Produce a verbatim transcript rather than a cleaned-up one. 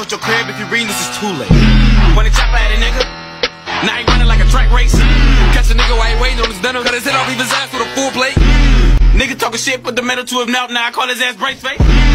short your crib if you read this is too late. When the chopper at a nigga, now he running like a track race. Catch a nigga while he waiting on his dinner, cut his head off, leave his ass with a full plate. Nigga talking shit, put the metal to his mouth, now I call his ass brace face.